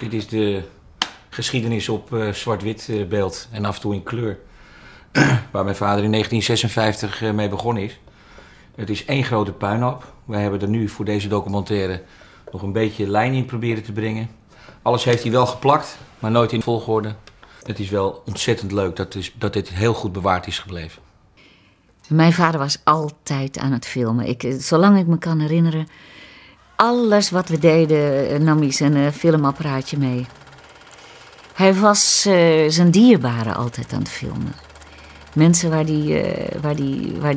Dit is de geschiedenis op zwart-wit beeld en af en toe in kleur. Waar mijn vader in 1956 mee begonnen is. Het is één grote puinhoop. Wij hebben er nu voor deze documentaire nog een beetje lijn in proberen te brengen. Alles heeft hij wel geplakt, maar nooit in volgorde. Het is wel ontzettend leuk dat dit heel goed bewaard is gebleven. Mijn vader was altijd aan het filmen. Zolang ik me kan herinneren, alles wat we deden nam hij zijn filmapparaatje mee. Hij was zijn dierbaren altijd aan het filmen. Mensen waar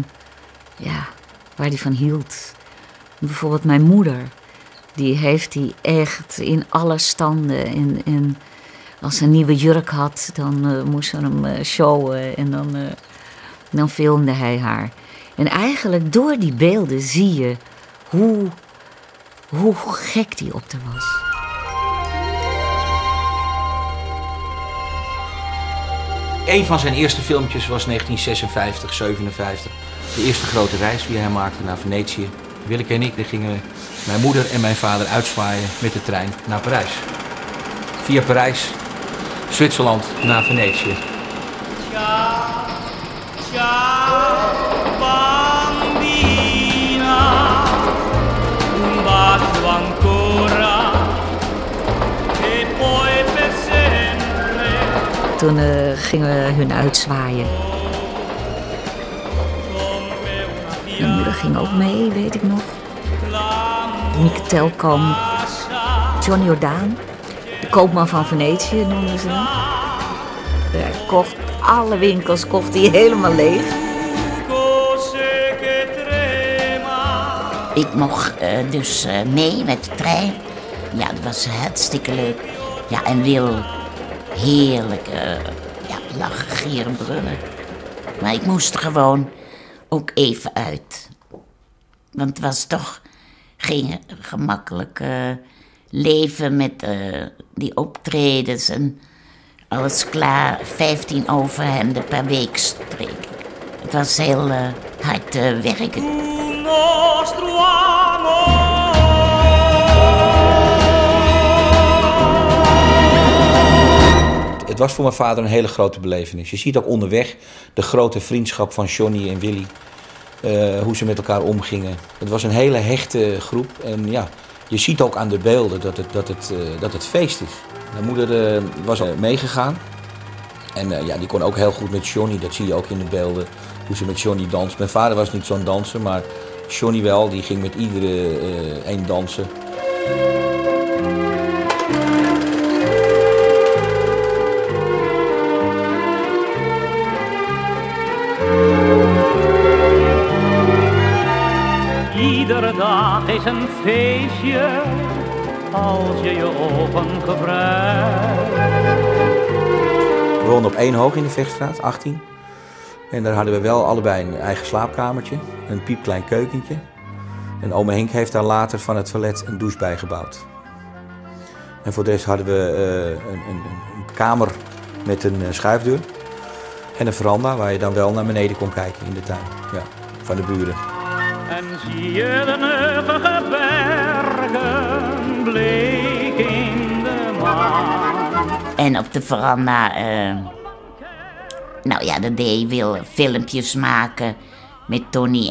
die van hield. Bijvoorbeeld mijn moeder. Die heeft hij echt in alle standen. En als ze een nieuwe jurk had, dan moest ze hem showen. En dan filmde hij haar. En eigenlijk door die beelden zie je hoe gek die op haar was. Een van zijn eerste filmpjes was 1956, 57. De eerste grote reis die hij maakte naar Venetië. Willeke en ik gingen mijn moeder en mijn vader uitzwaaien met de trein naar Parijs. Via Parijs, Zwitserland naar Venetië. Ciao, bambina, un bacio ancora, e poi per sempre. Toen gingen we hun uitzwaaien. Mijn moeder ging ook mee, weet ik nog. Mieke Telkamp, Johnny Jordaan, de koopman van Venetië noemden ze hem. Hij kocht alle winkels, kocht hij helemaal leeg. Ik mocht dus mee met de trein. Ja, dat was hartstikke leuk. Ja, en Wil, heerlijk lachen, gieren, brullen. Maar ik moest er gewoon ook even uit. Want het was toch geen gemakkelijk leven met die optredens en alles klaar. 15 overhemden per week streken. Het was heel hard werken. Het was voor mijn vader een hele grote belevenis. Je ziet ook onderweg de grote vriendschap van Johnny en Willy. Hoe ze met elkaar omgingen. Het was een hele hechte groep. En ja, je ziet ook aan de beelden dat het feest is. Mijn moeder was al meegegaan. En die kon ook heel goed met Johnny. Dat zie je ook in de beelden. Hoe ze met Johnny danst. Mijn vader was niet zo'n danser, maar Johnny wel. Die ging met iedere een dansen. Iedere dag is een feestje als je je ogen gebruikt. We woonden op 1 hoog in de Vechtstraat, 18. En daar hadden we wel allebei een eigen slaapkamertje, een piepklein keukentje. En ome Henk heeft daar later van het toilet een douche bij gebouwd. En voor de rest hadden we een kamer met een schuifdeur. En een veranda waar je dan wel naar beneden kon kijken in de tuin, ja, van de buren. En zie je de neugige bergen bleek in de maan. En op de veranda, dat deed Wil filmpjes maken met Tony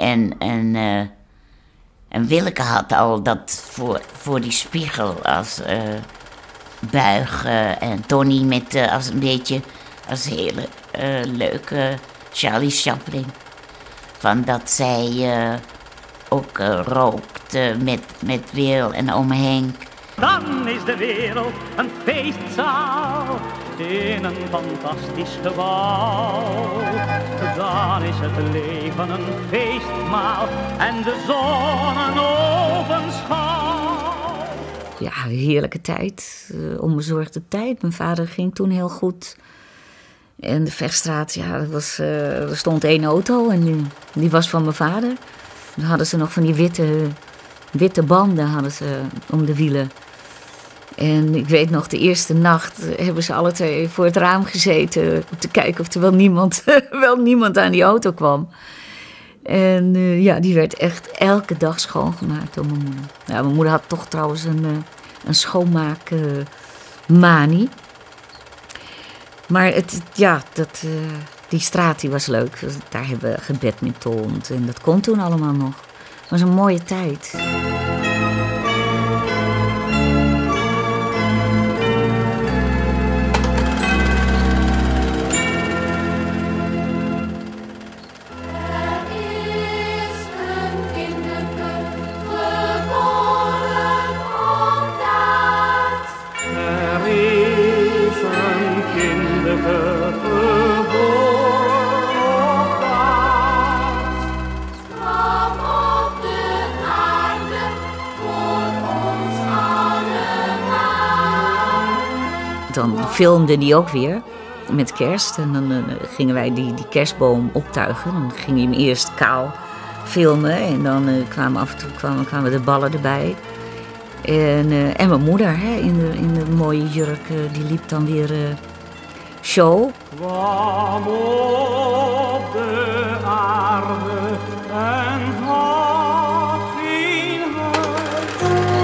en Willeke had al dat voor die spiegel als buig en Tony met als een beetje als hele leuke Charlie Chaplin. Van dat zij ook rookte met Wil en ome Henk. Dan is de wereld een feestzaal in een fantastisch gebouw. Dan is het leven een feestmaal en de zon een ovenschouw. Ja, heerlijke tijd, onbezorgde tijd. Mijn vader ging toen heel goed. En de Vechtstraat, ja, er stond 1 auto en die was van mijn vader. Dan hadden ze nog van die witte banden hadden ze om de wielen. En ik weet nog, de eerste nacht hebben ze alle twee voor het raam gezeten om te kijken of er wel niemand aan die auto kwam. En die werd echt elke dag schoongemaakt door mijn moeder. Ja, mijn moeder had toch trouwens een schoonmaak Mani. Maar die straat die was leuk. Daar hebben we gebadmintond en dat kon toen allemaal nog. Het was een mooie tijd. Dan filmde die ook weer met kerst. En dan gingen wij die kerstboom optuigen. Dan ging hij hem eerst kaal filmen. En dan kwamen af en toe kwamen de ballen erbij. En mijn moeder in de mooie jurk, die liep dan weer show. Kwam op de aarde en had geen huis.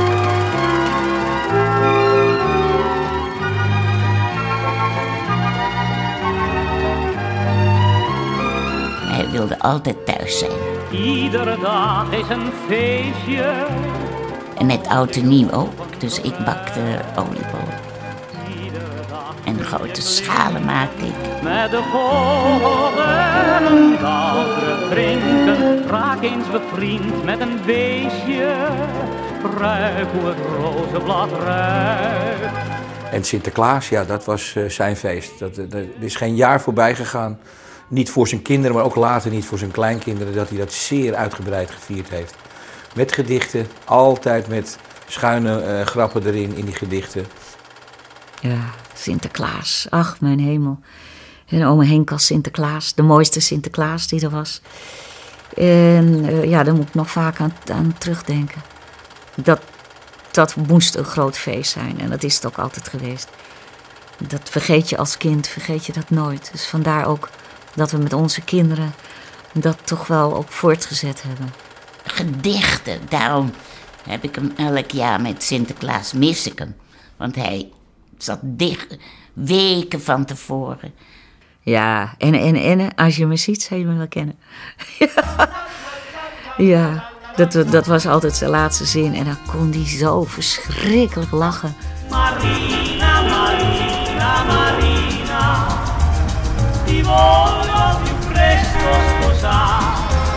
Hij wilde altijd thuis zijn. Iedere dag is een feestje. En met oud en nieuw ook. Dus ik bakte oliebollen. En grote schalen maakte ik. Met de golven een dag drinken. Raak eens bevriend met een beestje. Ruik hoe het rozenblad ruikt. En Sinterklaas, ja, dat was zijn feest. Er is geen jaar voorbij gegaan. Niet voor zijn kinderen, maar ook later niet voor zijn kleinkinderen. Dat hij dat zeer uitgebreid gevierd heeft. Met gedichten, altijd met schuine grappen erin in die gedichten. Ja, Sinterklaas. Ach, mijn hemel. En oma Henk als Sinterklaas. De mooiste Sinterklaas die er was. En daar moet ik nog vaak aan terugdenken. Dat moest een groot feest zijn. En dat is het ook altijd geweest. Dat vergeet je als kind, vergeet je dat nooit. Dus vandaar ook dat we met onze kinderen dat toch wel ook voortgezet hebben. Gedichten, daarom heb ik hem elk jaar met Sinterklaas, mis ik hem. Want hij zat dicht, weken van tevoren. Ja, en als je me ziet, zou je me wel kennen. Ja, dat was altijd zijn laatste zin. En dan kon hij zo verschrikkelijk lachen. Marina, Marina, Marina, ti voglio più presto sposare.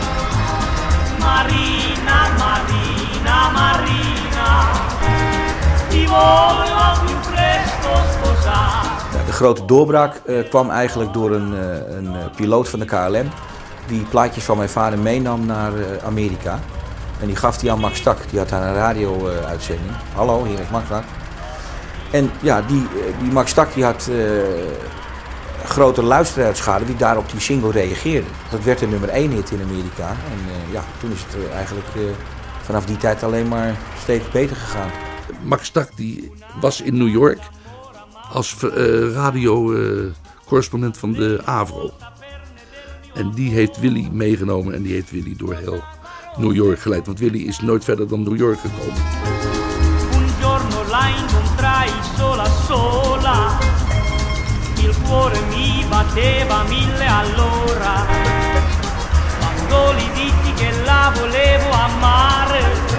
Marina, Marina, Marina, ti voglio più presto sposare. Ja, de grote doorbraak kwam eigenlijk door een piloot van de KLM. Die plaatjes van mijn vader meenam naar Amerika. En die gaf die aan Max Tak. Die had daar een radio-uitzending. Hallo, hier is Max Tak. En ja, die Max Tak die had grote luisteraarsschade die daar op die single reageerde. Dat werd de nummer 1 hit in Amerika. En toen is het eigenlijk vanaf die tijd alleen maar steeds beter gegaan. Max Tak die was in New York als radiocorrespondent van de Avro. En die heeft Willy meegenomen en die heeft Willy door heel New York geleid. Want Willy is nooit verder dan New York gekomen. Un giorno la incontrai sola sola. Il cuore mi batteva 1000 all'ora. Quando gli dissi che la volevo amare.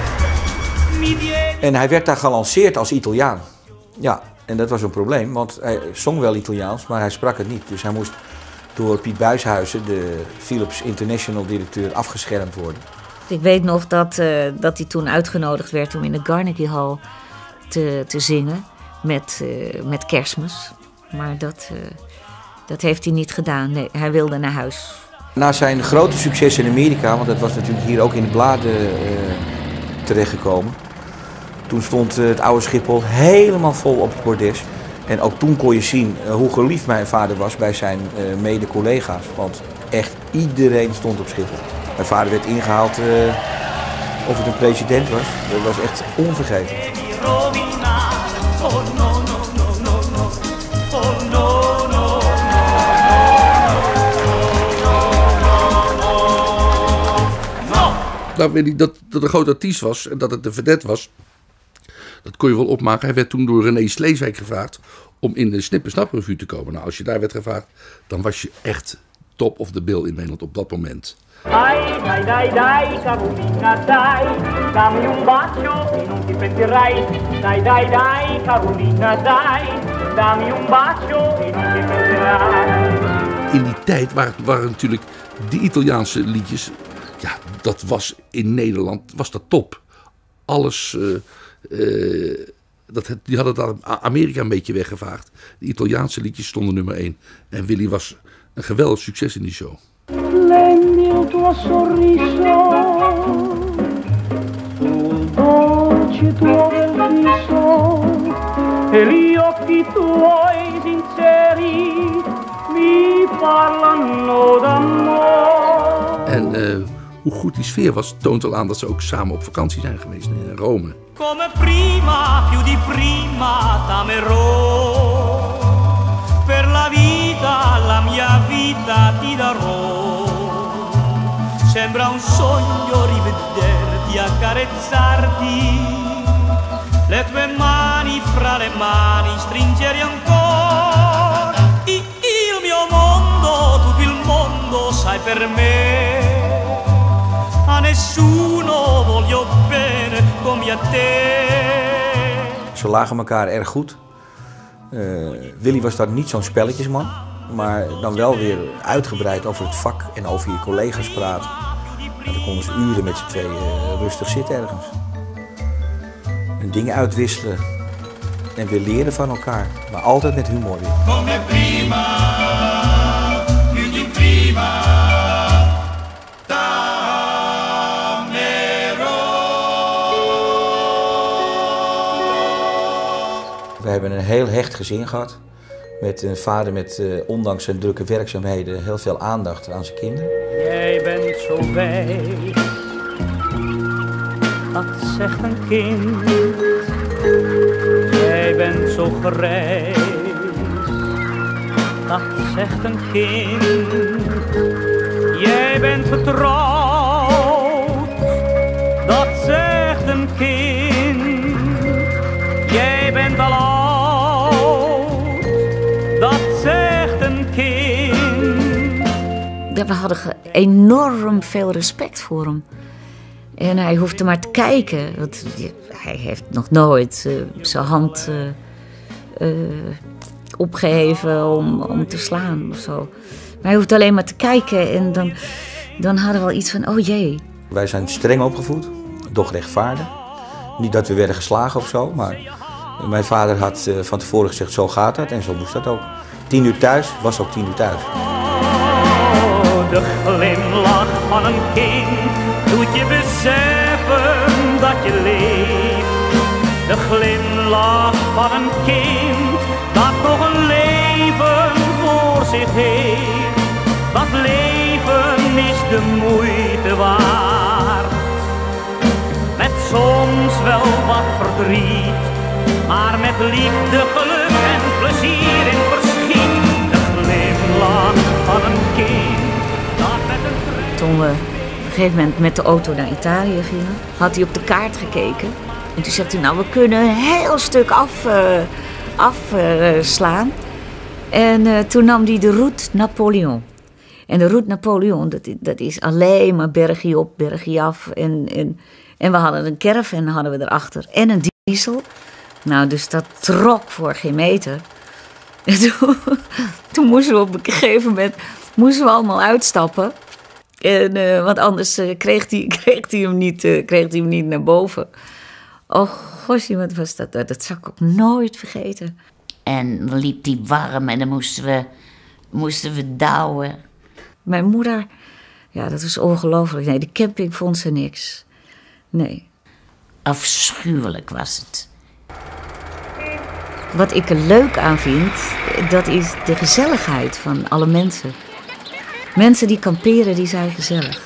En hij werd daar gelanceerd als Italiaan. Ja, en dat was een probleem, want hij zong wel Italiaans, maar hij sprak het niet. Dus hij moest door Piet Buishuizen, de Philips International directeur, afgeschermd worden. Ik weet nog dat hij toen uitgenodigd werd om in de Carnegie Hall te zingen met Kerstmis. Maar dat heeft hij niet gedaan. Nee, hij wilde naar huis. Na zijn grote succes in Amerika, want dat was natuurlijk hier ook in de bladen terechtgekomen. Toen stond het oude Schiphol helemaal vol op het bordes. En ook toen kon je zien hoe geliefd mijn vader was bij zijn mede-collega's. Want echt iedereen stond op Schiphol. Mijn vader werd ingehaald of het een president was. Dat was echt onvergeten. Nou, weet ik dat het een groot artiest was en dat het een vedette was. Dat kon je wel opmaken. Hij werd toen door René Sleeswijk gevraagd om in de Snippersnap-revue te komen. Nou, als je daar werd gevraagd, dan was je echt top of the bill in Nederland op dat moment. Dai, dai, dai, dai, Carolina, dai, dammi un bacio e non ti pentirai. Dai, dai, dai, Carolina, dai, dammi un bacio e non ti pentirai. In die tijd waren natuurlijk die Italiaanse liedjes, ja, dat was in Nederland, was dat top. Alles, die hadden het aan Amerika een beetje weggevaagd. De Italiaanse liedjes stonden nummer 1. En Willy was een geweldig succes in die show. Prendi il tuo sorriso, sul dolce tuo bel viso, e gli occhi tuoi sinceri mi parlano d'amore. En hoe goed die sfeer was, toont al aan dat ze ook samen op vakantie zijn geweest in Rome. Come prima, più di prima t'amerò, per la mia vita ti darò. Sembra un sogno rivederti, accarezzarti, le tue mani fra le mani stringere ancora. Il mio mondo, tutto il mondo sai per me, a nessuno voglio bene come a te. Ze lagen elkaar erg goed. Willy was daar niet zo'n spelletjesman, maar dan wel weer uitgebreid over het vak en over je collega's praten. En dan konden ze uren met z'n tweeën rustig zitten ergens. En dingen uitwisselen en weer leren van elkaar, maar altijd met humor weer. Come prima, più di prima, We hebben een heel hecht gezin gehad. Met een vader met, ondanks zijn drukke werkzaamheden, heel veel aandacht aan zijn kinderen. Jij bent zo wijs, dat zegt een kind. Jij bent zo grijs, dat zegt een kind. Jij bent vertrouwd, dat zegt een kind. Jij bent al oud, dat zegt een kind. We hadden enorm veel respect voor hem. En hij hoefde maar te kijken. Want hij heeft nog nooit zijn hand opgeheven om te slaan of zo. Maar hij hoefde alleen maar te kijken en dan hadden we al iets van, oh jee. Wij zijn streng opgevoed, doch rechtvaardig. Niet dat we werden geslagen of zo, maar mijn vader had van tevoren gezegd, zo gaat dat en zo moest dat ook. 10 uur thuis was ook 10 uur thuis. De glimlach van een kind doet je beseffen dat je leeft. De glimlach van een kind dat nog een leven voor zich heeft. Dat leven is de moeite waard. Met soms wel wat verdriet, maar met liefde, geluk en plezier in verschiet. De glimlach van een kind dat met een trein... Toen we op een gegeven moment met de auto naar Italië gingen, had hij op de kaart gekeken. En toen zegt hij, nou, we kunnen een heel stuk afslaan. En toen nam hij de route Napoleon. En de route Napoleon, dat is alleen maar bergje op, bergje af. En we hadden een caravan hadden we erachter en een diesel. Nou, dus dat trok voor geen meter. En toen moesten we op een gegeven moment allemaal uitstappen. En, want anders kreeg hij hem niet naar boven. Oh, gosje, wat was dat? Dat zal ik ook nooit vergeten. En dan liep die warm en dan moesten we douwen. Mijn moeder, ja, dat was ongelooflijk. Nee, de camping vond ze niks. Nee. Afschuwelijk was het. Wat ik er leuk aan vind, dat is de gezelligheid van alle mensen. Mensen die kamperen, die zijn gezellig.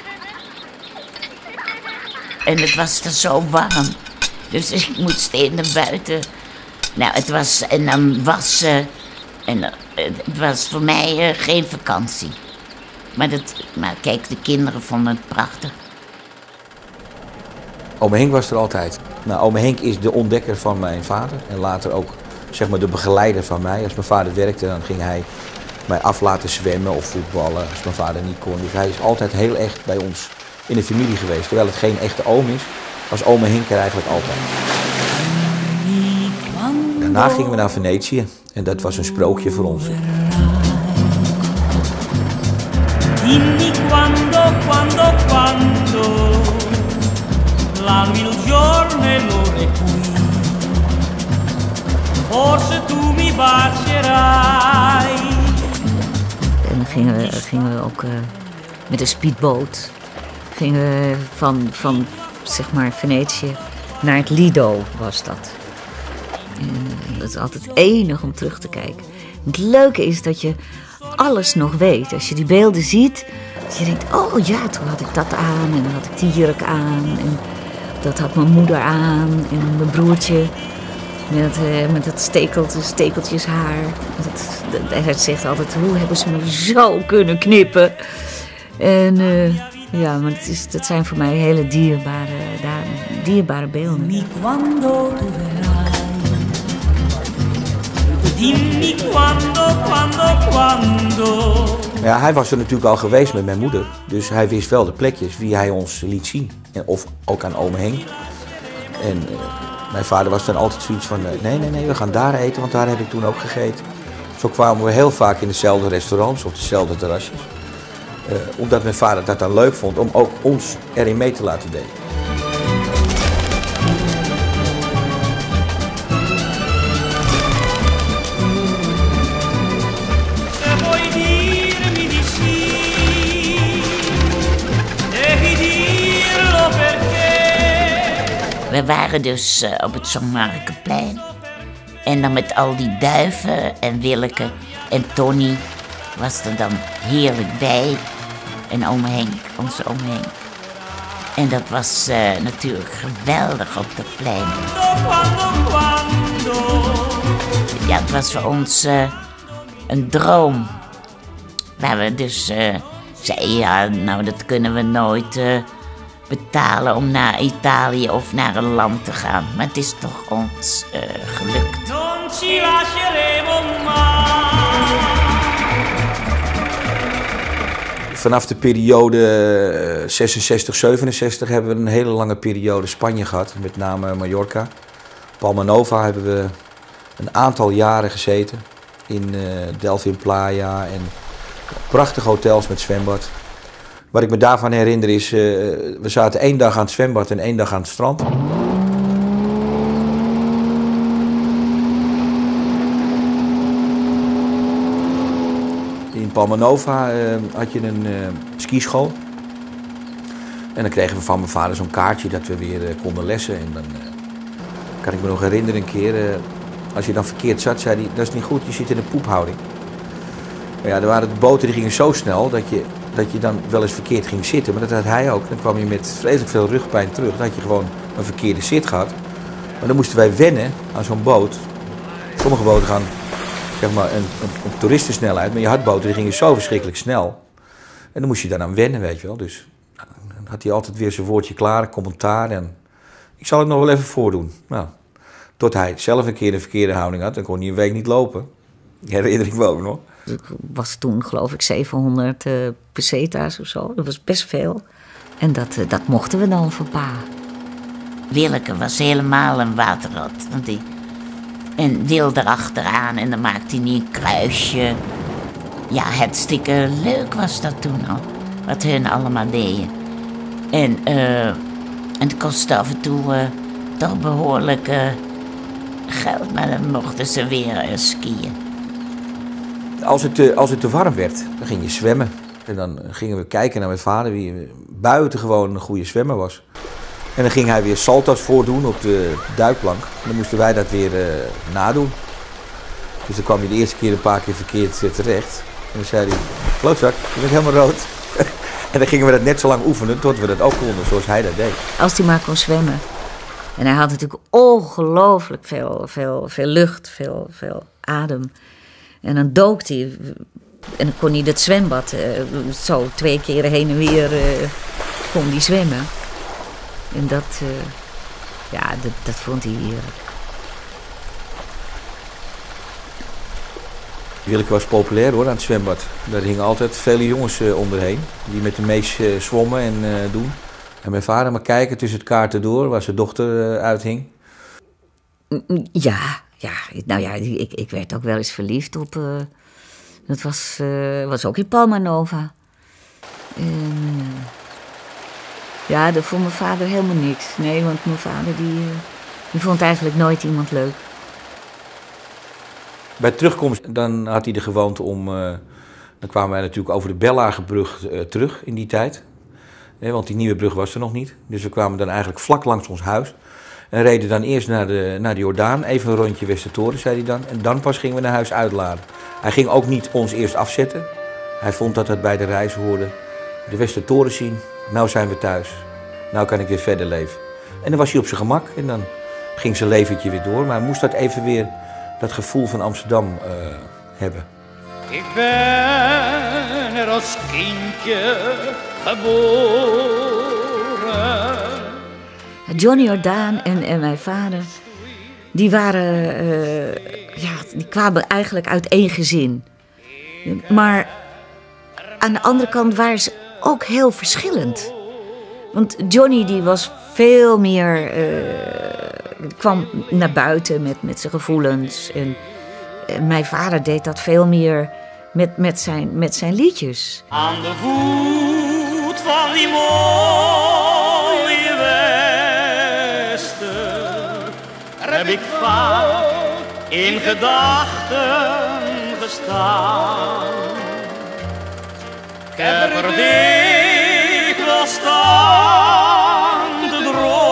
En het was er zo warm. Dus ik moest steeds naar buiten. Nou, het was... En dan wassen. En het was voor mij geen vakantie. Maar kijk, de kinderen vonden het prachtig. Ome Henk was er altijd. Nou, ome Henk is de ontdekker van mijn vader en later ook zeg maar de begeleider van mij. Als mijn vader werkte, dan ging hij mij af laten zwemmen of voetballen als mijn vader niet kon. Dus hij is altijd heel echt bij ons in de familie geweest. Terwijl het geen echte oom is, was ome Henk er eigenlijk altijd. Daarna gingen we naar Venetië en dat was een sprookje voor ons. Dimmi quando l'anno, il giorno e l'ora è qui. Forse tu mi bacerai. En dan gingen we ook met een speedboot. Gingen we van zeg maar Venetië naar het Lido was dat. En dat is altijd enig om terug te kijken. Het leuke is dat je alles nog weet. Als je die beelden ziet, dat je denkt, oh ja, toen had ik dat aan en dan had ik die jurk aan en dat had mijn moeder aan en mijn broertje met dat stekeltjes haar. Hij zegt altijd, hoe hebben ze me zo kunnen knippen? En ja, maar dat zijn voor mij hele dierbare beelden. Dimmi quando. Ja, hij was er natuurlijk al geweest met mijn moeder. Dus hij wist wel de plekjes die hij ons liet zien. Of ook aan ome Henk. En mijn vader was dan altijd zoiets van, nee, we gaan daar eten, want daar heb ik toen ook gegeten. Zo kwamen we heel vaak in dezelfde restaurants of dezelfde terrasjes. Omdat mijn vader dat dan leuk vond om ook ons erin mee te laten delen. We waren dus op het Zonmarkenplein. En dan met al die duiven en Willeke en Tony was er dan heerlijk bij. En ome Henk, onze ome Henk. En dat was natuurlijk geweldig op dat plein. Ja, het was voor ons een droom. Waar we dus zeiden, ja, nou dat kunnen we nooit betalen om naar Italië of naar een land te gaan. Maar het is toch ons gelukt. Non ci lasceremo mai. Vanaf de periode 66, 67 hebben we een hele lange periode Spanje gehad. Met name Mallorca. Palma Nova hebben we een aantal jaren gezeten. In Delfin Playa en prachtige hotels met zwembad. Wat ik me daarvan herinner is, we zaten 1 dag aan het zwembad en 1 dag aan het strand. In Palma Nova had je een skischool. En dan kregen we van mijn vader zo'n kaartje dat we weer konden lessen. En dan kan ik me nog herinneren een keer, als je dan verkeerd zat, zei hij, dat is niet goed, je zit in een poephouding. Maar ja, er waren de boten die gingen zo snel dat je dan wel eens verkeerd ging zitten. Maar dat had hij ook. Dan kwam je met vreselijk veel rugpijn terug. Dan had je gewoon een verkeerde zit gehad. Maar dan moesten wij wennen aan zo'n boot. Sommige boten gaan zeg maar een toeristensnelheid. Maar je had boten die gingen zo verschrikkelijk snel. En dan moest je daar aan wennen, weet je wel. Dus dan had hij altijd weer zijn woordje klaar, commentaar. En ik zal het nog wel even voordoen. Nou, tot hij zelf een keer een verkeerde houding had. Dan kon hij een week niet lopen. Die herinner ik me ook nog. Ik was toen, geloof ik, 700 peseta's of zo. Dat was best veel. En dat mochten we dan voor pa. Willeke was helemaal een waterrot. En Wil erachteraan en dan maakte hij niet een kruisje. Ja, hartstikke leuk was dat toen al. Wat hun allemaal deden. En het kostte af en toe toch behoorlijk geld. Maar dan mochten ze weer skiën. Als het te warm werd, dan ging je zwemmen. En dan gingen we kijken naar mijn vader, wie buitengewoon een goede zwemmer was. En dan ging hij weer salto's voordoen op de duikplank. En dan moesten wij dat weer nadoen. Dus dan kwam je de eerste keer een paar keer verkeerd terecht. En dan zei hij, klootzak, je bent helemaal rood. En dan gingen we dat net zo lang oefenen tot we dat ook konden, zoals hij dat deed. Als hij maar kon zwemmen. En hij had natuurlijk ongelooflijk veel lucht, veel adem. En dan dook hij. En dan kon hij dat zwembad zo 2 keer heen en weer kon hij zwemmen. En Ja, dat vond hij heerlijk. Willeke was populair hoor, aan het zwembad. Daar hingen altijd vele jongens onderheen, die met de mees zwommen en doen. En mijn vader maar kijken tussen het kaarten door, waar zijn dochter uithing. Ja, nou ja, ik werd ook wel eens verliefd op... dat was ook in Palma Nova. Ja, dat vond mijn vader helemaal niks. Nee, want mijn vader die vond eigenlijk nooit iemand leuk. Bij terugkomst dan had hij de gewoonte om... dan kwamen wij natuurlijk over de Bellagebrug terug in die tijd. Want die nieuwe brug was er nog niet. Dus we kwamen dan eigenlijk vlak langs ons huis. En reden dan eerst naar de Jordaan. Even een rondje Westertoren, zei hij dan. En dan pas gingen we naar huis uitladen. Hij ging ook niet ons eerst afzetten. Hij vond dat het bij de reis hoorde. De Westertoren zien. Nou zijn we thuis. Nou kan ik weer verder leven. En dan was hij op zijn gemak. En dan ging zijn leventje weer door. Maar hij moest dat even weer... dat gevoel van Amsterdam hebben. Ik ben er als kindje geboren. Johnny Jordaan en mijn vader, die die kwamen eigenlijk uit één gezin. Maar aan de andere kant waren ze ook heel verschillend. Want Johnny die was veel meer... kwam naar buiten met zijn gevoelens. En mijn vader deed dat veel meer met zijn liedjes. Aan de voet van die mooie Westen heb ik vaak in gedachten gestaan. Ik heb er dikwijls staan te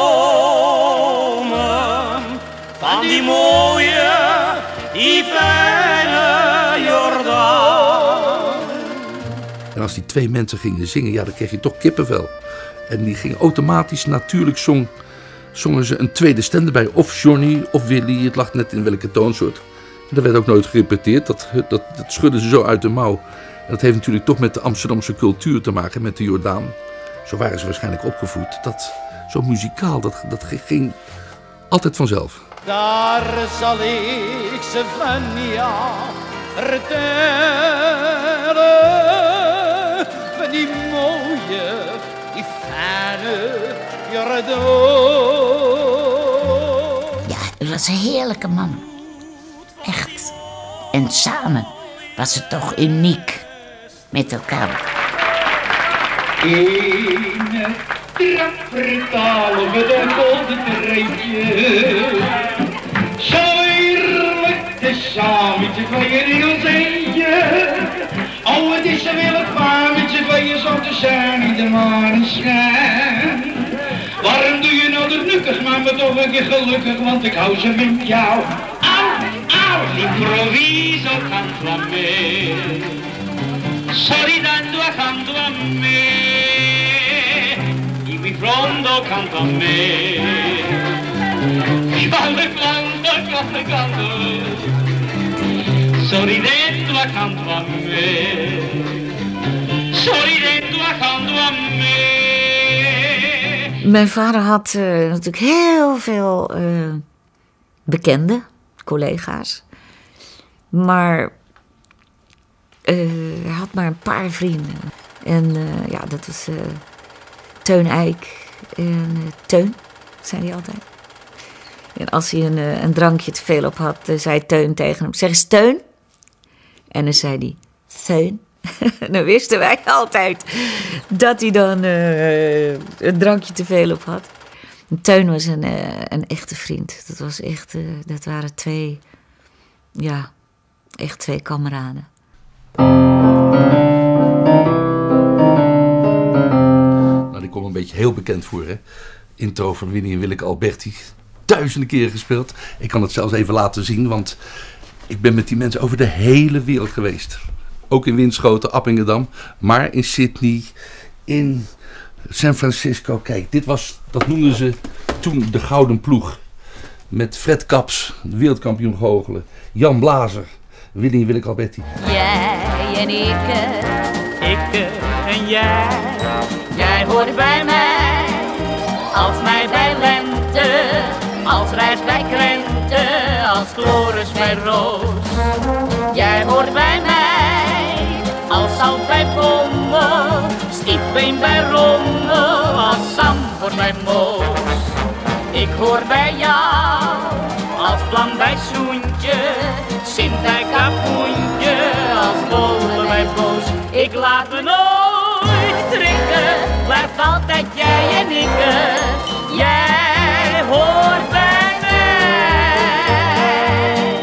dromen van die mooie, die fijne Jordaan. En als die twee mensen gingen zingen, ja, dan kreeg je toch kippenvel. En die gingen automatisch, natuurlijk zongen ze een tweede stem erbij. Of Johnny of Willy, het lag net in welke toonsoort. En dat werd ook nooit gerepeteerd, dat schudden ze zo uit de mouw. En dat heeft natuurlijk toch met de Amsterdamse cultuur te maken, met de Jordaan. Zo waren ze waarschijnlijk opgevoed. Dat, zo muzikaal, dat ging altijd vanzelf. Daar zal ik ze van jou vertellen, van die mooie, die fijne Jordaan. Ja, het was een heerlijke man. Echt. En samen was het toch uniek met elkaar. In trap vertalen we de golden treintje. Zo eerlijk de sametje van je in ons eentje. Oh, het is zo wel het waar met z'n tweeën zo te zijn in de maneschijn. Waarom doe je nou de nukkers, maar me toch een keer gelukkig, want ik hou ze met jou. Au, au, Improvviso canto a me, sorridendo accanto a me, dimmi pronto canto a me, quando, sorridendo accanto a me, sorridendo accanto a me. Mijn vader had natuurlijk heel veel bekende collega's. Maar hij had maar een paar vrienden. En ja, dat was Teun Eijk en Teun, zei hij altijd. En als hij een drankje te veel op had, zei Teun tegen hem, zeg eens Teun. En dan zei hij, Teun. Dan wisten wij altijd dat hij dan een drankje te veel op had. En Teun was een echte vriend. Dat was echt, dat waren twee, ja, echt twee kameraden. Nou, die komt een beetje heel bekend voor, hè? Intro van Winnie en Willeke Alberti. Duizenden keren gespeeld. Ik kan het zelfs even laten zien, want ik ben met die mensen over de hele wereld geweest. Ook in Winschoten, Appingedam, maar in Sydney, in San Francisco. Kijk, dat noemden ze toen de Gouden Ploeg. Met Fred Kaps, de wereldkampioen goochelen. Jan Blazer, Winnie en Willeke Alberti. Jij en ik en jij, jij hoort bij mij, als mij bij lente. als reis bij krenten, als Floris bij Roos. Jij hoort bij mij, als zout bij Pommel, stiefbeen bij Rommel, als Zandvoort bij Moos. Ik hoor bij jou, als Plan bij Soentje, Sint bij Kapoentje, als Bolle bij Boos. Ik laat me nooit strikken, blijft altijd jij en ik. Jij hoort bij mij.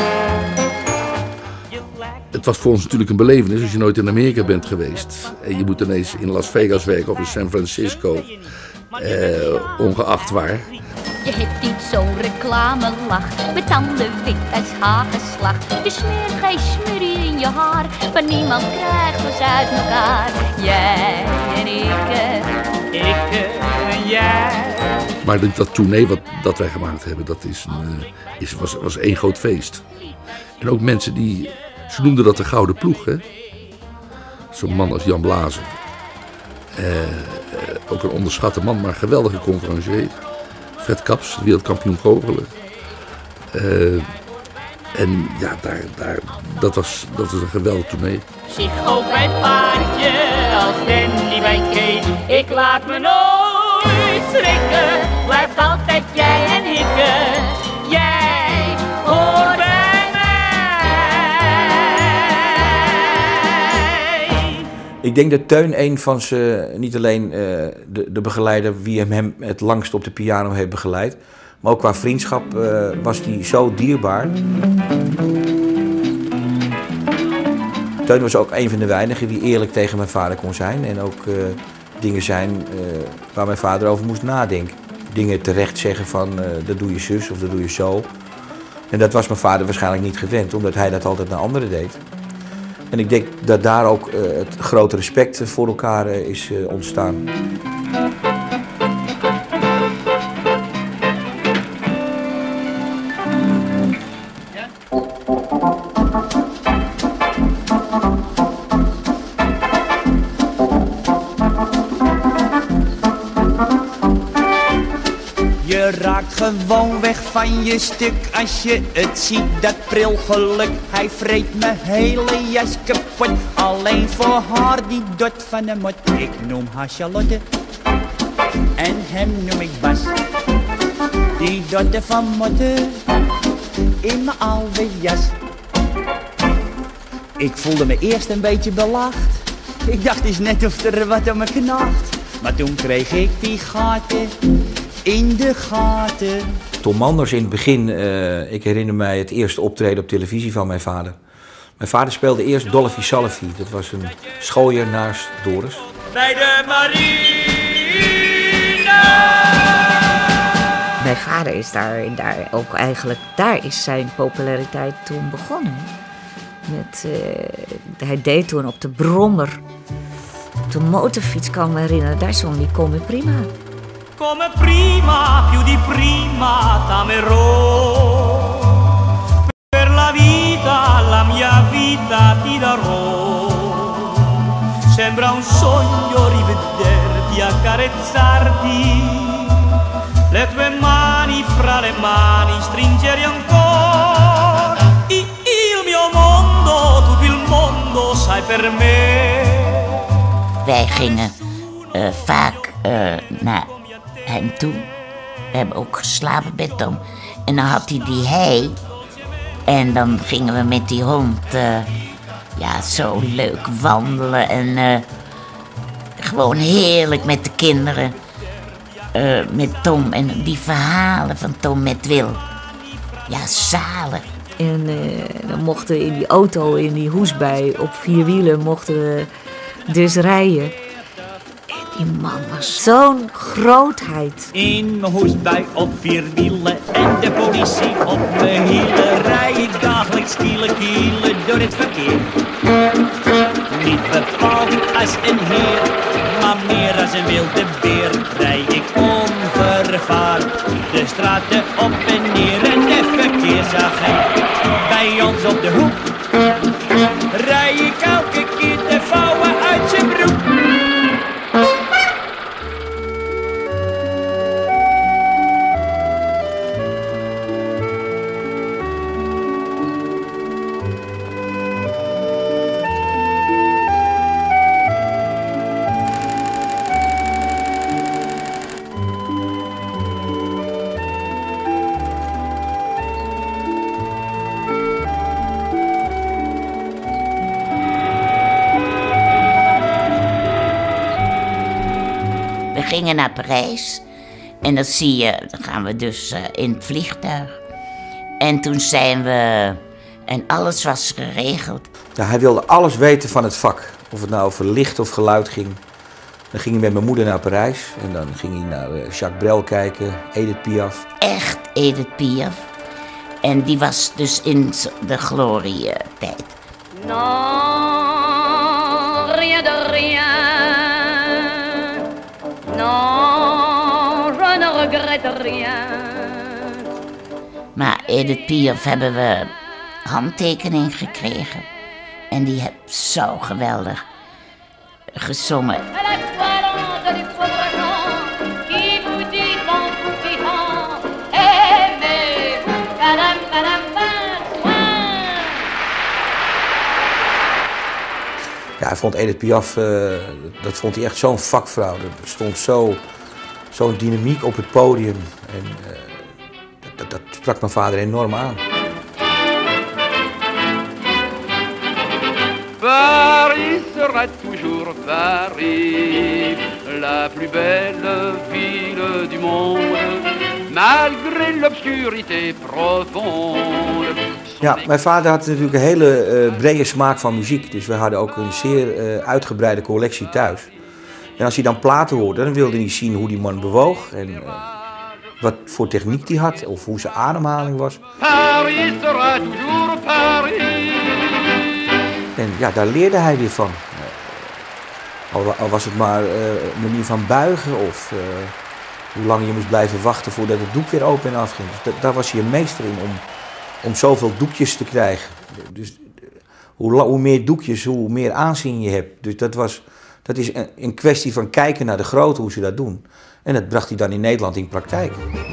Het was voor ons natuurlijk een belevenis als je nooit in Amerika bent geweest. En je moet ineens in Las Vegas werken of in San Francisco, ongeacht waar. Je hebt niet zo'n reclamelach, met tanden wit als hagelslag. Je smeert geen smurrie in je haar, maar niemand krijgt ons uit elkaar. Jij en ik en jij. Maar dat tournee dat wij gemaakt hebben, dat was één groot feest. En ook mensen die, ze noemden dat de Gouden Ploeg, hè. Zo'n man als Jan Blazer. Ook een onderschatte man, maar geweldige conferencier. Fred Kaps, wereldkampioen goochelen. En ja, dat was een geweldig tournee. Psycho bij Paardje, als Dandy bij Kees. Ik laat me nooit schrikken, blijft altijd jij en ik. Jij hoort bij mij. Ik denk dat Teun een van ze, niet alleen de begeleider wie hem het langst op de piano heeft begeleid, maar ook qua vriendschap was hij zo dierbaar. Teun was ook een van de weinigen die eerlijk tegen mijn vader kon zijn en ook dingen zijn waar mijn vader over moest nadenken. Dingen terecht zeggen van dat doe je zus of dat doe je zo. En dat was mijn vader waarschijnlijk niet gewend, omdat hij dat altijd naar anderen deed. En ik denk dat daar ook het grote respect voor elkaar is ontstaan. Je raakt gewoon weg van je stuk als je het ziet, dat prilgeluk. Hij vreet mijn hele jas kapot, alleen voor haar die dot van de mot. Ik noem haar Charlotte en hem noem ik Bas. Die dotte van motten in mijn oude jas. Ik voelde me eerst een beetje belacht. Ik dacht eens net of er wat aan me knaagt. Maar toen kreeg ik die gaten in de gaten. Tom Manders in het begin, ik herinner mij het eerste optreden op televisie van mijn vader. Mijn vader speelde eerst Dolphy Salafy, dat was een schooier naast Doris. Bij de marine. Mijn vader is daar is zijn populariteit toen begonnen. Hij deed toen op de brommer, op de motorfiets, kan ik me herinneren, daar zong hij Come Prima. Come prima, più di prima, t'amerò. Per la mia vita ti darò. Sembra un sogno rivederti, accarezzarti. Le tue mani fra le mani, stringere ancora. Il mio mondo, tutto il mondo, sai per me. Wij gingen vaak naar hem toe. We hebben ook geslapen bij Tom. En dan had hij die hei. En dan gingen we met die hond zo leuk wandelen. En gewoon heerlijk met de kinderen. Met Tom en die verhalen van Tom met Wil. Ja, zalig. En dan mochten we in die auto, in die hoesbij, op 4 wielen mochten we dus rijden. Die man was zo'n grootheid. In mijn hoesbui op 4 wielen en de politie op mijn hielen. Rij ik dagelijks kielen door het verkeer. Niet bepaald als een heer, maar meer als een wilde beer. Rij ik onvervaard de straten op en neer. En de verkeersagent bij ons op de hoek. Rij ik elke keer te vouwen uit zijn broek. gingen naar Parijs. En dan zie je, dan gaan we dus in het vliegtuig. En toen zijn we... En alles was geregeld. Ja, hij wilde alles weten van het vak. Of het nou over licht of geluid ging. Dan ging hij met mijn moeder naar Parijs. En dan ging hij naar Jacques Brel kijken, Edith Piaf. Echt Edith Piaf. En die was dus in de glorietijd. Non, rien de rien. Non, je ne regrette rien. Maar Edith Piaf hebben we handtekening gekregen. En die heeft zo geweldig gezongen. Ja, hij vond Edith Piaf, dat vond hij echt zo'n vakvrouw. Er stond zo'n dynamiek op het podium. En dat sprak mijn vader enorm aan. Paris sera toujours Paris, la plus belle ville du monde, malgré l'obscurité profonde. Ja, mijn vader had natuurlijk een hele brede smaak van muziek. Dus we hadden ook een zeer uitgebreide collectie thuis. En als hij dan platen hoorde, dan wilde hij zien hoe die man bewoog. En wat voor techniek die had, of hoe zijn ademhaling was. Paris sera toujours Paris. En ja, daar leerde hij weer van. Al was het maar een manier van buigen of hoe lang je moest blijven wachten voordat het doek weer open en af ging. Dus daar was hij een meester in om zoveel doekjes te krijgen. Dus hoe meer doekjes, hoe meer aanzien je hebt. Dus dat is een kwestie van kijken naar de groten, hoe ze dat doen. En dat bracht hij dan in Nederland in praktijk.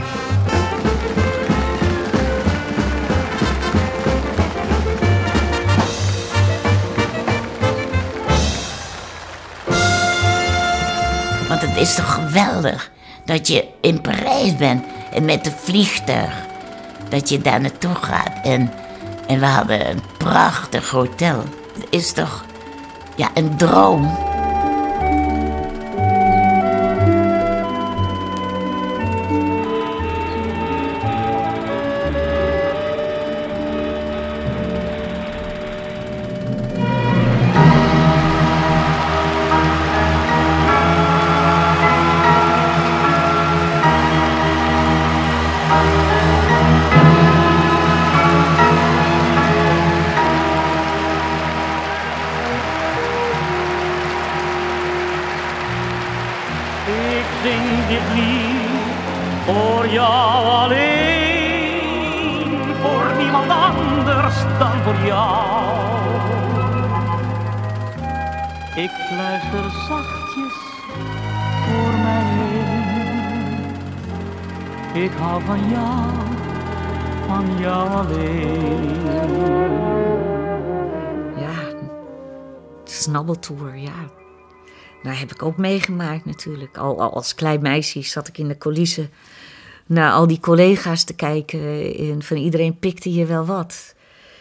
Want het is toch geweldig dat je in Parijs bent en met het vliegtuig. Dat je daar naartoe gaat. En we hadden een prachtig hotel. Het is toch een droom. Ik zing dit lied voor jou alleen, voor niemand anders dan voor jou. Ik fluister zachtjes voor mij heen. Ik hou van jou alleen. Ja, de Snabbeltour, ja. Daar heb ik ook meegemaakt natuurlijk. Al als klein meisje zat ik in de coulissen naar al die collega's te kijken. En van iedereen pikte je wel wat.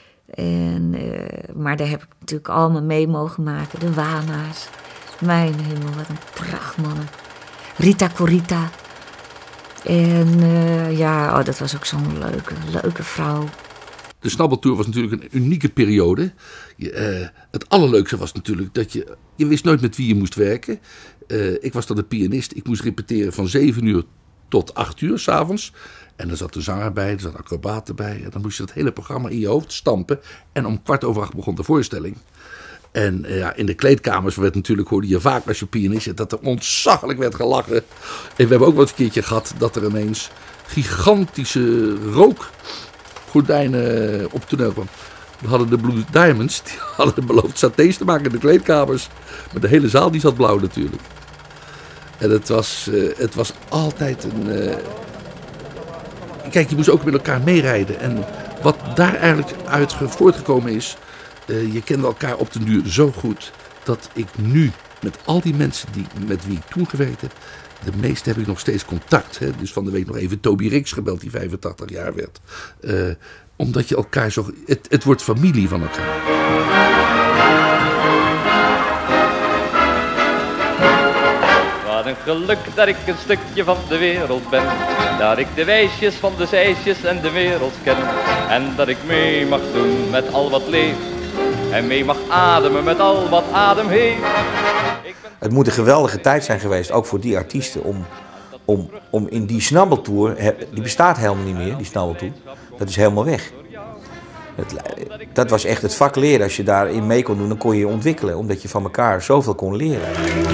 Maar daar heb ik natuurlijk allemaal mee mogen maken. De Wama's. Mijn hemel, wat een prachtmannen. Rita Corita. En dat was ook zo'n leuke vrouw. De Snabbeltour was natuurlijk een unieke periode. Het allerleukste was natuurlijk dat je wist nooit met wie je moest werken. Ik was dan de pianist. Ik moest repeteren van 7 uur tot 8 uur 's avonds. En er zat een zanger bij, er zat een acrobaat erbij. En dan moest je dat hele programma in je hoofd stampen. En om 7:15 begon de voorstelling. En in de kleedkamers hoorde je vaak als je pianist zit dat er ontzaglijk werd gelachen. En we hebben ook wel eens een keertje gehad dat er ineens gigantische rookgordijnen op toneel kwam. We hadden de Blue Diamonds, die hadden beloofd satés te maken in de kleedkamers. Maar de hele zaal die zat blauw natuurlijk. En het was altijd een... Kijk, je moest ook met elkaar meerijden. En wat daar eigenlijk uit voortgekomen is... je kende elkaar op den duur zo goed... dat ik nu met al die mensen met wie ik toen gewerkt heb... de meeste heb ik nog steeds contact. Hè? Dus van de week nog even Toby Rix gebeld, die 85 jaar werd. Omdat je elkaar zo... Het wordt familie van elkaar. Wat een geluk dat ik een stukje van de wereld ben. Dat ik de wijsjes van de zeisjes en de wereld ken. En dat ik mee mag doen met al wat leeft. En mee mag ademen met al wat adem heeft. Het moet een geweldige tijd zijn geweest, ook voor die artiesten, om in die snabbeltour, die bestaat helemaal niet meer, die snabbeltour, dat is helemaal weg. Dat was echt het vak leren. Als je daarin mee kon doen, dan kon je je ontwikkelen, omdat je van elkaar zoveel kon leren.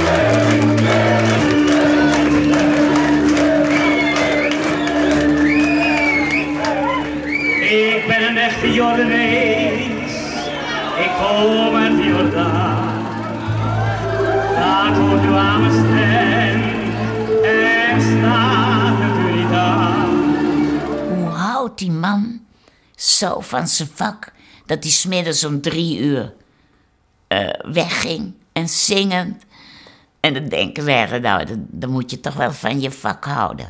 Ik ben een echte Jordanees, ik kom uit Jordaan. Daar hoort u aan mijn stem en staat natuurlijk aan. Hoe houdt die man zo van zijn vak dat hij 's middags om 3 uur wegging en zingend? En dan denken wij, nou, dan moet je toch wel van je vak houden.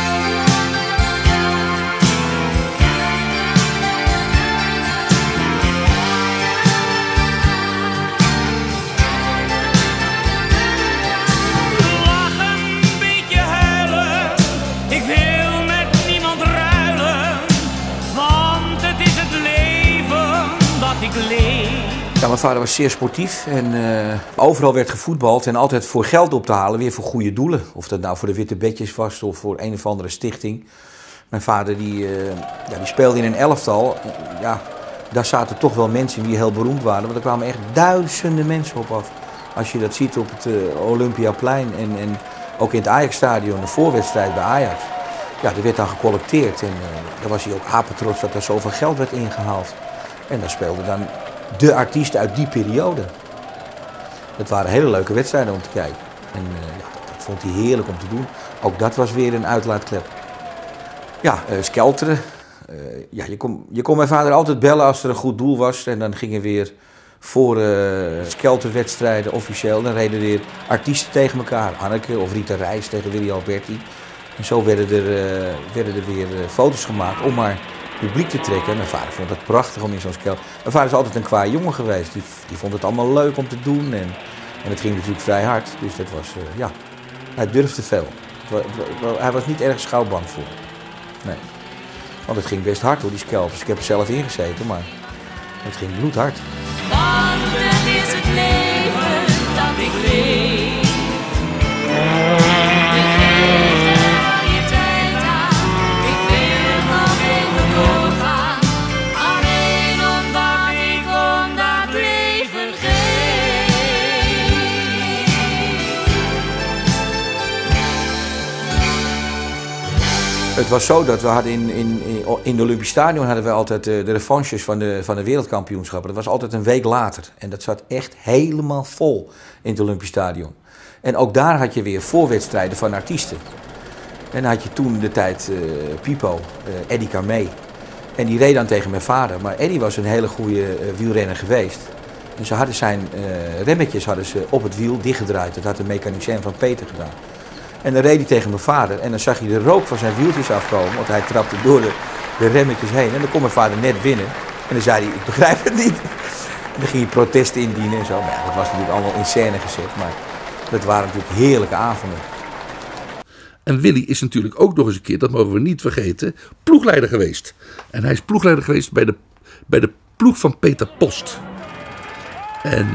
Ja, mijn vader was zeer sportief en overal werd gevoetbald en altijd voor geld op te halen, weer voor goede doelen. Of dat nou voor de Witte Bedjes was of voor een of andere stichting. Mijn vader die speelde in een elftal. Ja, daar zaten toch wel mensen die heel beroemd waren, want er kwamen echt duizenden mensen op af. Als je dat ziet op het Olympiaplein en ook in het Ajax-stadion, de voorwedstrijd bij Ajax. Ja, er werd dan gecollecteerd en daar was hij ook apetrots dat er zoveel geld werd ingehaald. En daar speelde dan de artiest uit die periode. Het waren hele leuke wedstrijden om te kijken. En dat vond hij heerlijk om te doen. Ook dat was weer een uitlaatklep. Ja, skelteren. Je kon mijn vader altijd bellen als er een goed doel was. En dan gingen weer voor skelterwedstrijden officieel. Dan reden weer artiesten tegen elkaar. Anneke of Rita Reis tegen Willy Alberti. En zo werden er weer foto's gemaakt om maar publiek te trekken. Mijn vader vond het prachtig om in zo'n skelter. Mijn vader is altijd een kwaai jongen geweest. Die vond het allemaal leuk om te doen. En het ging natuurlijk vrij hard. Dus dat was, hij durfde veel. Hij was niet erg schouwbang voor. Nee. Want het ging best hard door die skelters. Ik heb er zelf in gezeten, maar het ging bloedhard. Want het is het leven dat ik leef. Het was zo dat we hadden in de Olympisch Stadion hadden we altijd de revanches van de wereldkampioenschappen. Dat was altijd een week later. En dat zat echt helemaal vol in het Olympisch Stadion. En ook daar had je weer voorwedstrijden van artiesten. En dan had je toen de tijd Pipo, Eddy Carmé. En die reed dan tegen mijn vader. Maar Eddy was een hele goede wielrenner geweest. En ze hadden zijn remmetjes op het wiel dichtgedraaid. Dat had de mechanicien van Peter gedaan. En dan reed hij tegen mijn vader en dan zag je de rook van zijn wieltjes afkomen, want hij trapte door de remmetjes heen. En dan kon mijn vader net winnen. En dan zei hij, ik begrijp het niet. En dan ging hij protesten indienen en zo. Maar ja, dat was natuurlijk allemaal in scène gezet, maar dat waren natuurlijk heerlijke avonden. En Willy is natuurlijk ook nog eens een keer, dat mogen we niet vergeten, ploegleider geweest. En hij is ploegleider geweest bij de ploeg van Peter Post. En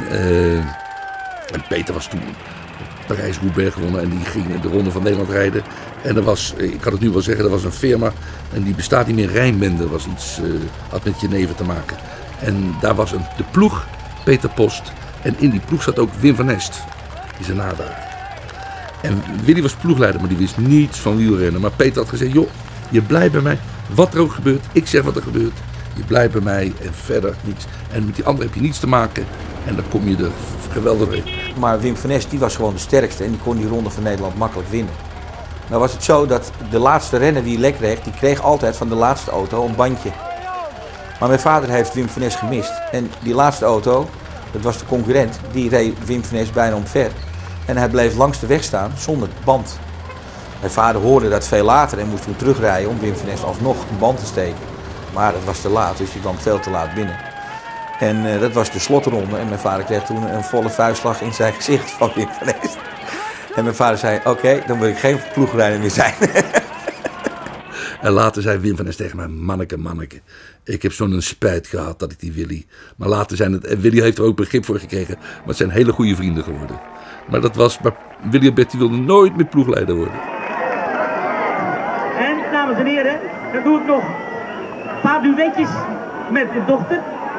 Peter was toen Parijs-Roubaix gewonnen en die ging de Ronde van Nederland rijden. En er was, ik kan het nu wel zeggen, er was een firma en die bestaat niet meer, Rijnbende, was iets, had met Jenever te maken. En daar was de ploeg Peter Post en in die ploeg zat ook Wim van Est, die zijn nadaar. En Willy was ploegleider, maar die wist niets van wielrennen. Maar Peter had gezegd, joh, je blijft bij mij, wat er ook gebeurt, ik zeg wat er gebeurt. Je blijft bij mij en verder niets. En met die anderen heb je niets te maken en dan kom je er geweldig in. Maar Wim van Est die was gewoon de sterkste en die kon die Ronde van Nederland makkelijk winnen. Nou was het zo dat de laatste renner die lek kreeg, die kreeg altijd van de laatste auto een bandje. Maar mijn vader heeft Wim van Est gemist. En die laatste auto, dat was de concurrent, die reed Wim van Est bijna omver. En hij bleef langs de weg staan zonder band. Mijn vader hoorde dat veel later en moest toen terugrijden om Wim van Est alsnog een band te steken. Maar dat was te laat, dus hij kwam veel te laat binnen. En dat was de slotronde en mijn vader kreeg toen een volle vuistslag in zijn gezicht van Wim van Est. En mijn vader zei, oké, dan wil ik geen ploegrijder meer zijn. En later zei Wim van Nes tegen mij, manneke, ik heb zo'n spijt gehad dat ik die Willy... Maar later zijn het, en Willy heeft er ook begrip voor gekregen, maar het zijn hele goede vrienden geworden. Maar Willy Alberti wilde nooit meer ploegleider worden. En, dames en heren, dan doe ik nog een paar duetjes met de dochter.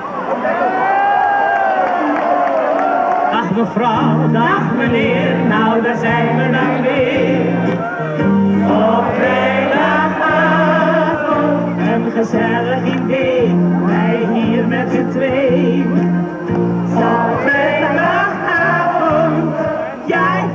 Dag mevrouw, dag meneer, nou daar zijn we dan weer. Op vrijdagavond, een gezellig idee, wij hier met z'n twee. Op vrijdagavond, ja.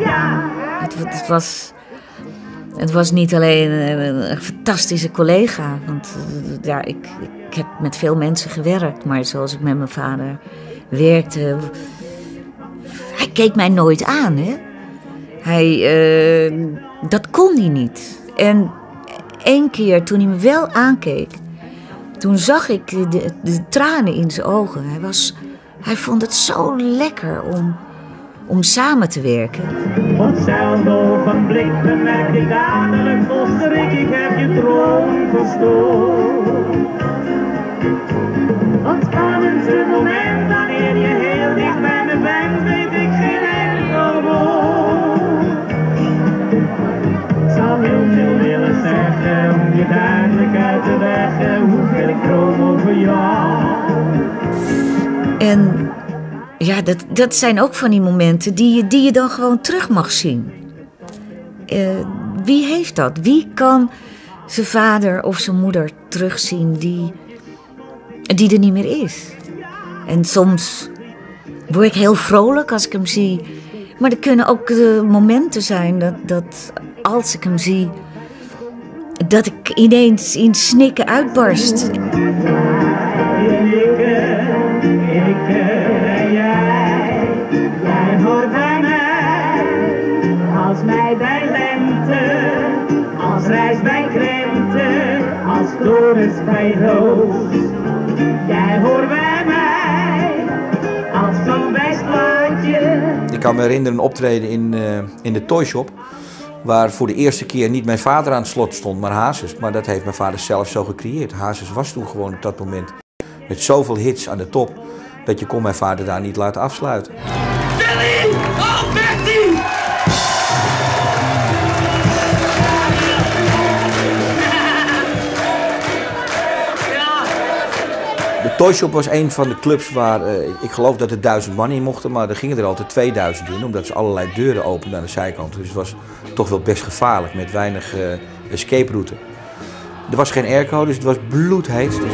Het was niet alleen een fantastische collega, want ja, ik heb met veel mensen gewerkt, maar zoals ik met mijn vader werkte, hij keek mij nooit aan, hè. Dat kon hij niet. En 1 keer toen hij me wel aankeek, toen zag ik de tranen in zijn ogen. Hij vond het zo lekker om samen te werken. Op zijn ogenblik bemerk ik dadelijk vol schrik, ik heb je droom verstoord. Wat spannendste moment wanneer je heel dicht bij me bent, weet ik geen enkel woord. Ik zou heel veel willen zeggen, om je duidelijk uit te leggen, hoeveel ik droom over jou. En ja, dat zijn ook van die momenten die je dan gewoon terug mag zien. Wie heeft dat? Wie kan zijn vader of zijn moeder terugzien die er niet meer is? En soms word ik heel vrolijk als ik hem zie. Maar er kunnen ook momenten zijn dat als ik hem zie, dat ik ineens in snikken uitbarst. Jij hoort bij mij, als mij bij lente, als reis bij krente, als Doris bij roos. Jij hoort bij mij, als zang bij slaatje. Ik kan me herinneren een optreden in de Toyshop, waar voor de eerste keer niet mijn vader aan het slot stond, maar Hazes. Maar dat heeft mijn vader zelf zo gecreëerd. Hazes was toen gewoon op dat moment met zoveel hits aan de top, dat je kon mijn vader daar niet laten afsluiten. Willy Alberti! De Toyshop was een van de clubs waar, ik geloof dat er 1000 man in mochten, maar er gingen er altijd 2000 in, omdat ze allerlei deuren openden aan de zijkant. Dus het was toch wel best gevaarlijk, met weinig escape route. Er was geen airco, dus het was bloedheet. Dus...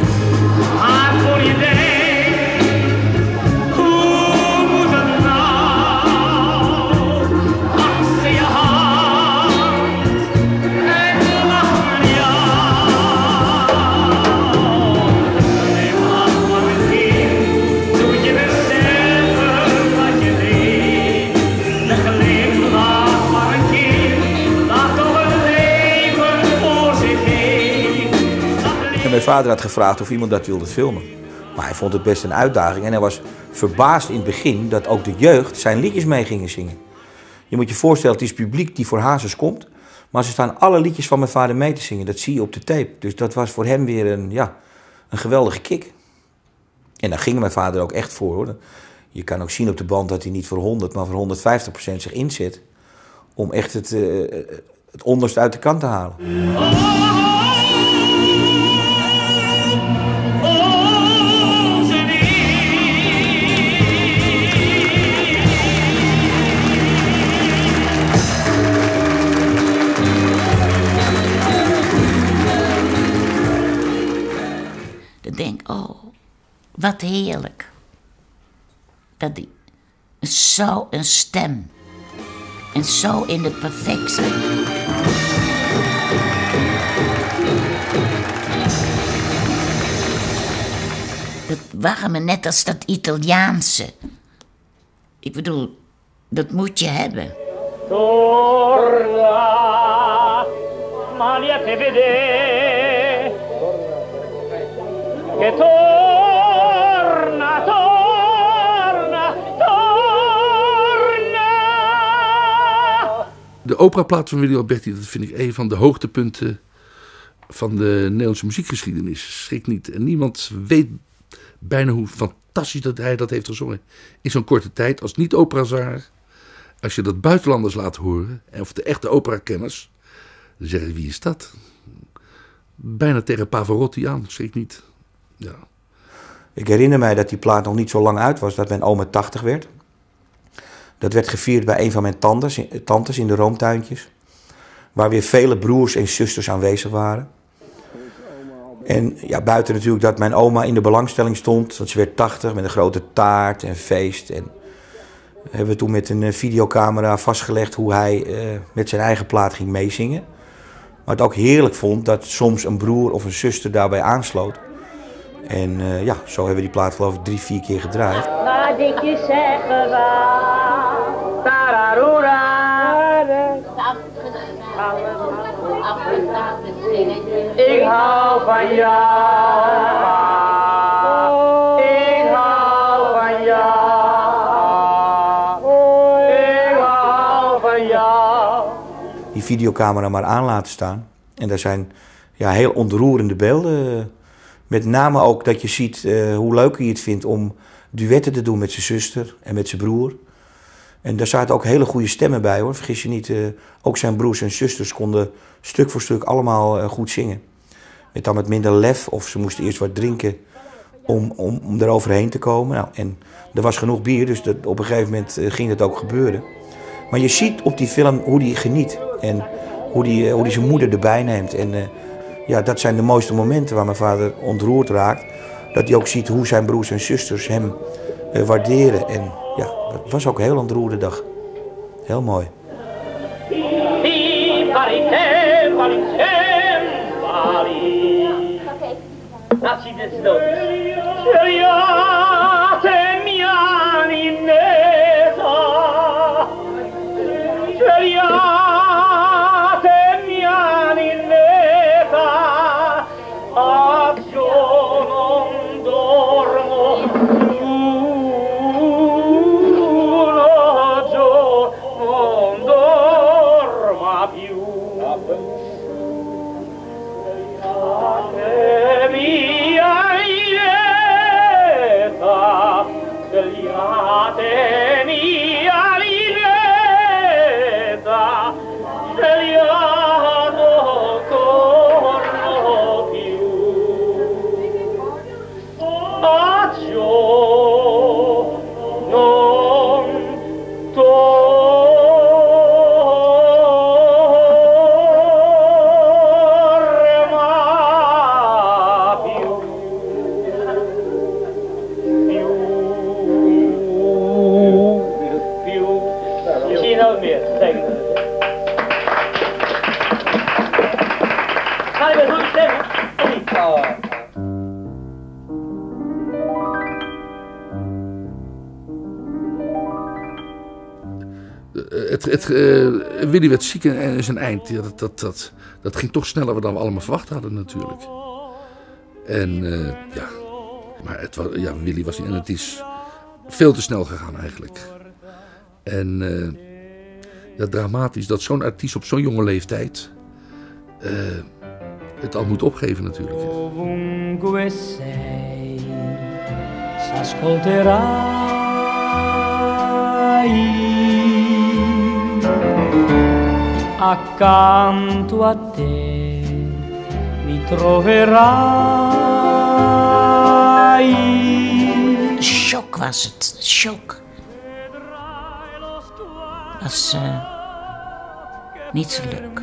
Mijn vader had gevraagd of iemand dat wilde filmen. Maar hij vond het best een uitdaging en hij was verbaasd in het begin dat ook de jeugd zijn liedjes mee gingen zingen. Je moet je voorstellen, het is publiek die voor Hazes komt, maar ze staan alle liedjes van mijn vader mee te zingen. Dat zie je op de tape. Dus dat was voor hem weer een geweldige kick. En daar ging mijn vader ook echt voor, hoor. Je kan ook zien op de band dat hij niet voor 100, maar voor 150% zich inzet om echt het onderste uit de kant te halen. Denk, oh, wat heerlijk. Dat die zo een stem. En zo in de perfectie. Dat warme, net als dat Italiaanse. Ik bedoel, dat moet je hebben. Torna, ma liete vedere che torna, torna, torna, de operaplaat van Willy Alberti, dat vind ik een van de hoogtepunten van de Nederlandse muziekgeschiedenis. Schrik niet. En niemand weet bijna hoe fantastisch dat hij dat heeft gezongen. In zo'n korte tijd, als niet-operazanger. Als je dat buitenlanders laat horen, of de echte operakenners, dan zeggen wie is dat? Bijna tegen Pavarotti aan, schrik niet. Ja. Ik herinner mij dat die plaat nog niet zo lang uit was, dat mijn oma 80 werd. Dat werd gevierd bij een van mijn tantes in de Roomtuintjes. Waar weer vele broers en zusters aanwezig waren. En ja, buiten natuurlijk dat mijn oma in de belangstelling stond. Dat ze werd 80 met een grote taart en feest. En hebben we toen met een videocamera vastgelegd hoe hij met zijn eigen plaat ging meezingen. Maar het ook heerlijk vond dat soms een broer of een zuster daarbij aansloot. En ja, zo hebben we die plaat geloof ik 3-4 keer gedraaid. Wat ik je zeggen wou. Tararoera. Ik hou van jou. Ik hou van jou. Ik hou van jou. Die videocamera maar aan laten staan. En daar zijn ja, heel ontroerende beelden. Met name ook dat je ziet hoe leuk hij het vindt om duetten te doen met zijn zuster en met zijn broer. En daar zaten ook hele goede stemmen bij hoor, vergis je niet. Ook zijn broers en zusters konden stuk voor stuk allemaal goed zingen. Met dan met minder lef of ze moesten eerst wat drinken om eroverheen te komen. Nou, en er was genoeg bier, dus op een gegeven moment ging dat ook gebeuren. Maar je ziet op die film hoe hij geniet en hoe die zijn moeder erbij neemt. En ja, dat zijn de mooiste momenten waar mijn vader ontroerd raakt. Dat hij ook ziet hoe zijn broers en zusters hem waarderen. En ja, het was ook een heel ontroerde dag. Heel mooi. Willy werd ziek en zijn eind. Ja, dat ging toch sneller dan we allemaal verwacht hadden natuurlijk. En ja, maar Willy was en het is veel te snel gegaan eigenlijk. En ja, dramatisch dat zo'n artiest op zo'n jonge leeftijd het al moet opgeven natuurlijk. Ovunque sei, s'ascolterai. Accanto a te mi troverai. Shock was het, shock. Was niet zo leuk.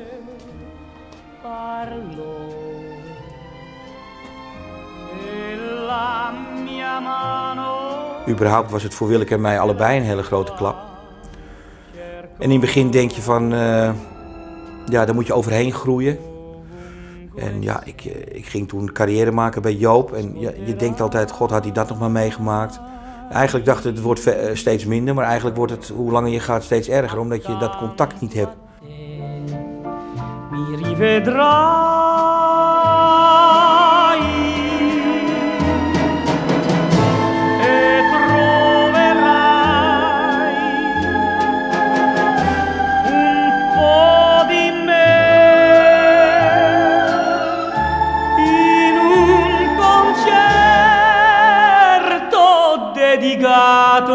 Überhaupt was het voor Willeke en mij allebei een hele grote klap. En in het begin denk je van, ja, daar moet je overheen groeien. En ja, ik ging toen carrière maken bij Joop. En ja, je denkt altijd, god, had hij dat nog maar meegemaakt. Eigenlijk dacht ik, het wordt steeds minder. Maar eigenlijk wordt het, hoe langer je gaat, steeds erger. Omdat je dat contact niet hebt. Mi rivedrai. dedicato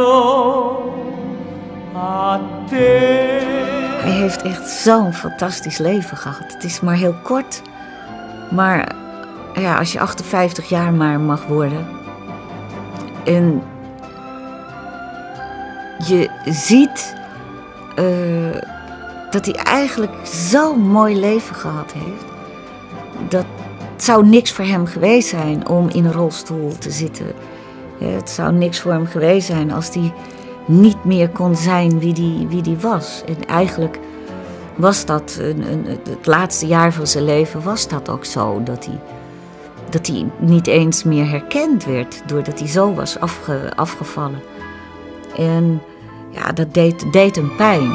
a te. Hij heeft echt zo'n fantastisch leven gehad. Het is maar heel kort. Maar ja, als je 58 jaar maar mag worden. En je ziet dat hij eigenlijk zo'n mooi leven gehad heeft. Dat zou niks voor hem geweest zijn om in een rolstoel te zitten. Het zou niks voor hem geweest zijn als hij niet meer kon zijn wie die was. En eigenlijk was dat, het laatste jaar van zijn leven was dat ook zo. Dat hij niet eens meer herkend werd doordat hij zo was afgevallen. En ja, dat deed hem pijn.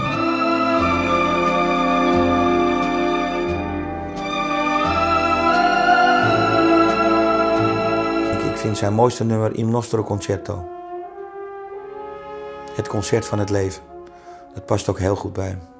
Ik vind zijn mooiste nummer Il Nostro Concerto. Het concert van het leven. Dat past ook heel goed bij hem.